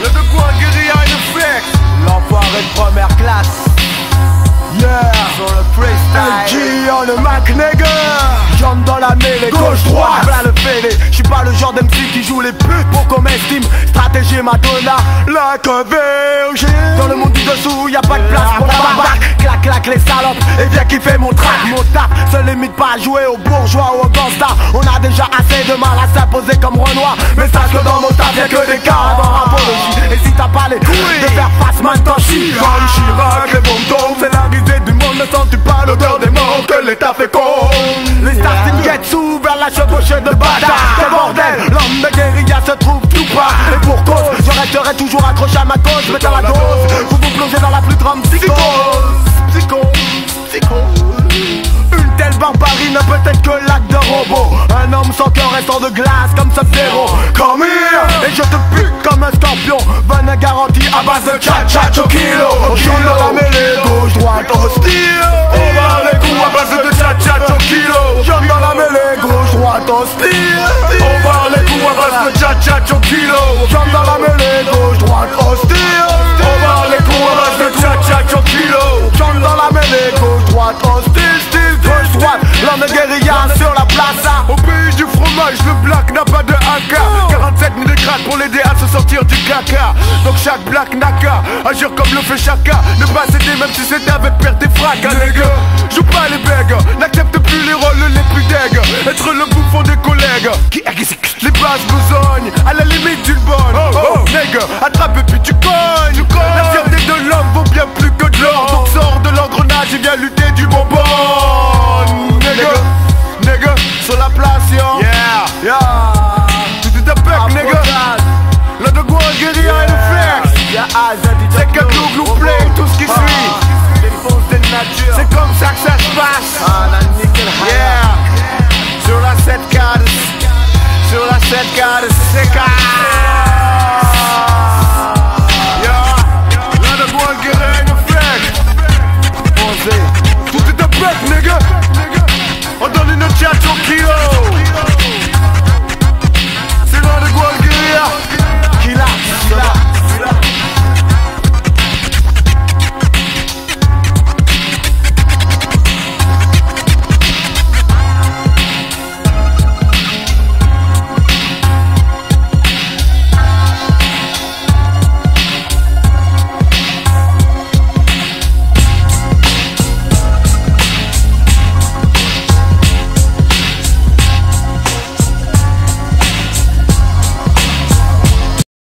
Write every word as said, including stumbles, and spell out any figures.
Y'a de quoi guérir une flex. L'enfoiré de première classe. Yeah, Sur le freestyle L G on the Mac nigga. J'entre dans la mêlée, gauche droite, plein le fêlé. J'suis pas le genre d'M C qui joue les putes pour qu'on m'estime. Stratégie Madonna, la virgin. Dans le monde du dessous, y'a pas de place pour la barbaque. Clac clac les salopes, et viens kiffer mon track. Mon taf se limite pas à jouer aux bourgeois ou aux gangsta. On a déjà assez de mal à s'imposer comme Renoir. Mais sache que dans mon taf y'a que des cas avant apologie. Et si t'as pas les couilles de faire face, maintenant chie. Comme Chirac, les bombes, c'est la risée du monde. Ne sens-tu pas l'odeur des morts que l'État fait con? Les starting Getsu vers la chevauchée de bâtard. Quel bordel, l'homme de guérilla se trouve tout pas. Et pour cause, je resterai toujours accroché à ma cause. Mais dans la dose, vous vous plongez dans la plus grande psychose. Psychose, psychose. Une telle barbarie ne peut être que l'acte de robot. Un homme sans cœur restant de glace comme ce zéro. Come here, et je te pique comme un scorpion. Bonne garantie à base de tcha tcha au kilo. Au kilo, la mêlée, gauche, droite, hostile. On va les coups à base de tcha tcha au kilo. J'aime dans la mêlée, gauche, droite, hostile. On va les coups à base de tcha tcha au kilo. J'aime dans la mêlée, gauche, droite, hostile. On va les coups à base de tcha tcha au kilo. J'aime dans la mêlée, gauche, droite, hostile, style, gauche, droite. L'homme de guérilla sur la place. Au pays du fromage, le black n'a pas de A K. Quarante-sept mille grades pour l'aider à se sortir du caca. Donc chaque black n'a qu'à agir comme le fait chacun. Ne pas céder même si c'est avec perte et fracas. Nègre, joue pas les bègues, n'accepte plus les rôles les plus dègues. Être le bouffon des collègues qui les bases besognent à la limite d'une bonne. Oh, oh, nègre, attrape et puis tu cognes. La fierté